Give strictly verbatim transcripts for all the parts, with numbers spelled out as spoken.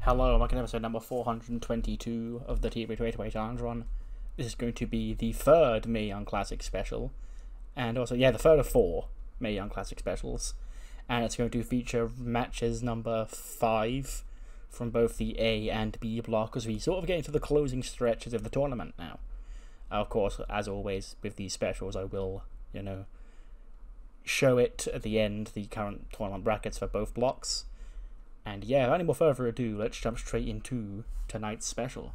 Hello, welcome to episode number four hundred twenty-two of the T E W twenty twenty Challenge Run. This is going to be the third Mae Young Classic special, and also, yeah, the third of four Mae Young Classic specials, and it's going to feature matches number five from both the A and B block as we sort of get into the closing stretches of the tournament now. Of course, as always with these specials, I will, you know, show it at the end, the current tournament brackets for both blocks. And yeah, without any more further ado, let's jump straight into tonight's special.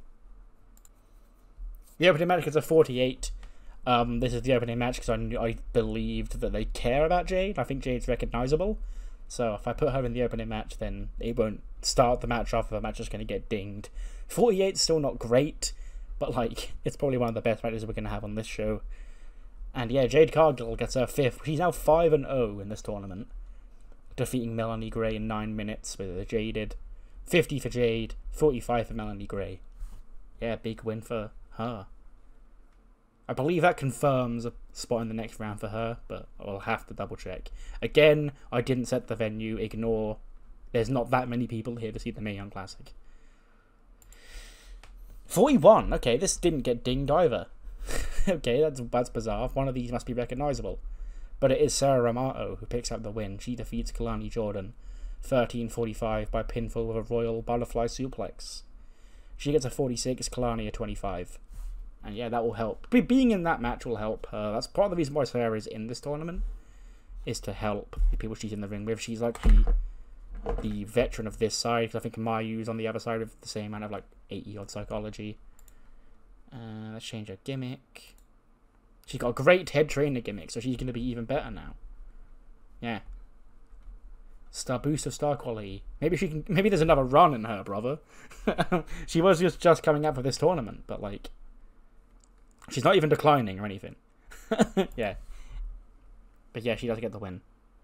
The opening match is a forty-eight. Um, this is the opening match because I, I believed that they care about Jade. I think Jade's recognisable. So if I put her in the opening match, then it won't start the match off. The match is going to get dinged. forty-eight's still not great, but like, it's probably one of the best matches we're going to have on this show. And yeah, Jade Cargill gets her fifth. She's now five and oh in this tournament, defeating Melanie Gray in nine minutes with a Jaded. fifty for Jade, forty-five for Melanie Gray. Yeah, big win for her. I believe that confirms a spot in the next round for her, but I'll have to double check. Again, I didn't set the venue, ignore. There's not that many people here to see the Mae Young Classic. forty-one, okay, this didn't get dinged either. Okay, that's, that's bizarre. One of these must be recognisable. But it is Sarah Amato who picks up the win. She defeats Kalani Jordan thirteen forty-five by pinfall with a royal butterfly suplex. She gets a forty-six, Kalani a twenty-five. And yeah, that will help. Being in that match will help her. That's part of the reason why Sarah is in this tournament, is to help the people she's in the ring with. She's like the the veteran of this side. I think Mayu's on the other side with the same amount of like eighty odd psychology. Uh, let's change her gimmick. She's got a great head trainer gimmick, so she's going to be even better now. Yeah. Star boost of star quality. Maybe she can. Maybe there's another run in her, brother. She was just just coming out for this tournament, but like, she's not even declining or anything. Yeah. But yeah, she does get the win.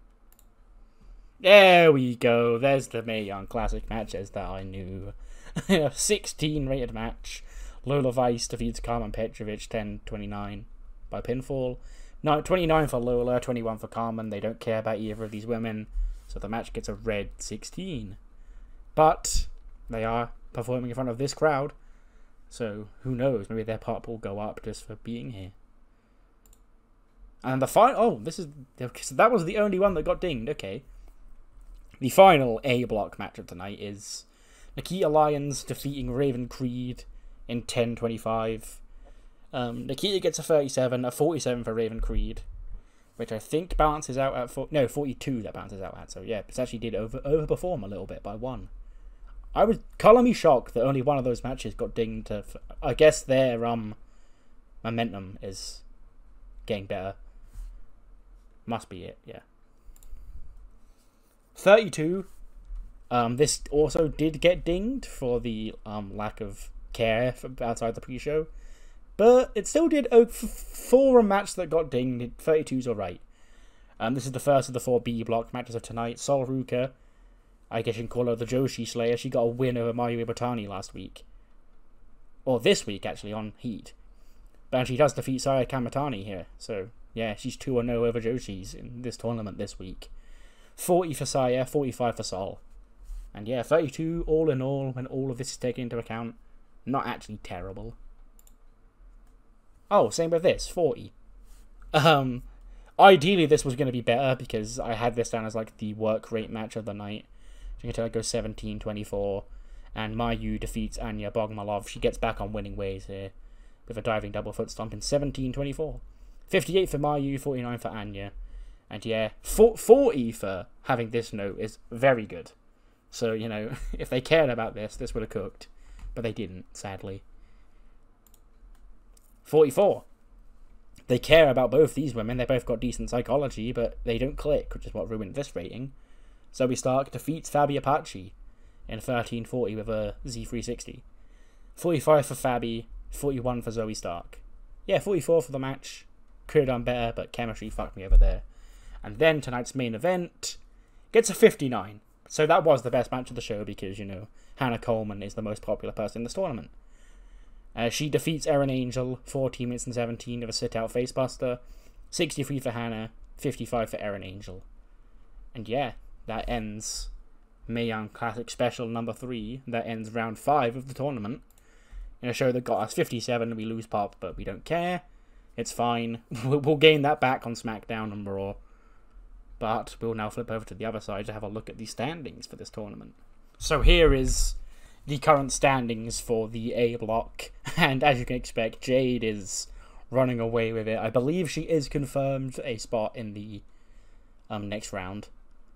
There we go. There's the Mae Young Classic matches that I knew. sixteen rated match. Lola Vice defeats Carmen Petrovic ten twenty-nine. By pinfall. No, twenty-nine for Lola, twenty-one for Carmen. They don't care about either of these women, so the match gets a red sixteen. But they are performing in front of this crowd, so who knows? Maybe their pop will go up just for being here. And the final. Oh, this is so that was the only one that got dinged. Okay. The final A block match of tonight is Nikita Lyons defeating Raven Creed in ten twenty-five. Um, Nikita gets a thirty-seven, a forty-seven for Raven Creed, which I think balances out at four, no forty-two that balances out at. So yeah, it actually did over overperform a little bit by one. I was color me shocked that only one of those matches got dinged. To, I guess their um momentum is getting better. Must be it, yeah. thirty-two. Um, this also did get dinged for the um lack of care for outside the pre-show. But it still did, oh, for a match that got dinged, thirty-two's alright. Um, this is the first of the four B block matches of tonight. Sol Ruca, I guess you can call her the Joshi Slayer. She got a win over Mayu Iwatani last week. Or this week, actually, on Heat. But she does defeat Saya Kamatani here. So, yeah, she's two and oh over Joshi's in this tournament this week. forty for Saya, forty-five for Sol. And yeah, thirty-two all in all, when all of this is taken into account. Not actually terrible. Oh, same with this, forty. Um, ideally this was going to be better because I had this down as like the work rate match of the night. So you can tell it goes seventeen twenty-four. And Mayu defeats Anya Bogmalov. She gets back on winning ways here with a diving double foot stomp in seventeen twenty-four. fifty-eight for Mayu, forty-nine for Anya. And yeah, forty for having this note is very good. So, you know, if they cared about this, this would have cooked. But they didn't, sadly. forty-four. They care about both these women. They both got decent psychology, but they don't click, which is what ruined this rating. Zoe Stark defeats Fabi Apache in thirteen forty with a Z three sixty. forty-five for Fabi, forty-one for Zoe Stark. Yeah, forty-four for the match. Could have done better, but chemistry fucked me over there. And then tonight's main event gets a fifty-nine. So that was the best match of the show because, you know, Hannah Coleman is the most popular person in this tournament. Uh, she defeats Erin Angel, fourteen minutes and seventeen with a sit-out facebuster. sixty-three for Hannah, fifty-five for Erin Angel. And yeah, that ends Mae Young Classic Special number three that ends round five of the tournament. In a show that got us fifty-seven, we lose Pop, but we don't care. It's fine. We'll gain that back on SmackDown and Raw. But we'll now flip over to the other side to have a look at the standings for this tournament. So here is the current standings for the A block. And as you can expect, Jade is running away with it. I believe she is confirmed a spot in the um, next round.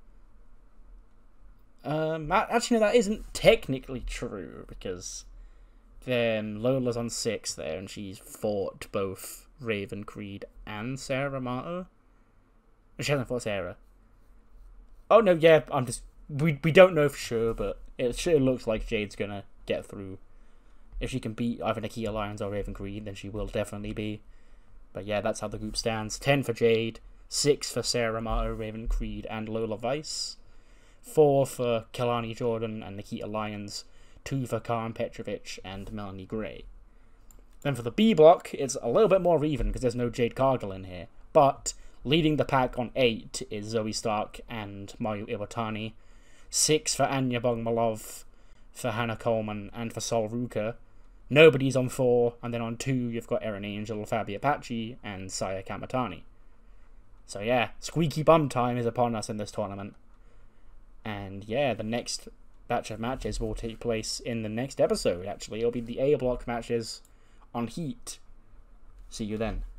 Um, actually, no, that isn't technically true, because then Lola's on six there, and she's fought both Raven Creed and Sarah Marto. She hasn't fought Sarah. Oh no, yeah, I'm just we we don't know for sure, but it sure looks like Jade's gonna get through. If she can beat either Nakia Lyons or Raven Creed, then she will definitely be. But yeah, that's how the group stands. Ten for Jade, six for Sarah Marto, Raven Creed, and Lola Vice. Four for Kalani Jordan and Nikita Lyons. Two for Karen Petrovich and Melanie Gray. Then for the B block, it's a little bit more even because there's no Jade Cargill in here. But leading the pack on eight is Zoe Stark and Mayu Iwatani. Six for Anya Bogmalov, for Hannah Coleman, and for Sol Ruca. Nobody's on four, and then on two you've got Erin Angel, Fabi Apache, and Saya Kamatani. So yeah, squeaky bum time is upon us in this tournament. And yeah, the next batch of matches will take place in the next episode, actually. It'll be the A block matches on Heat. See you then.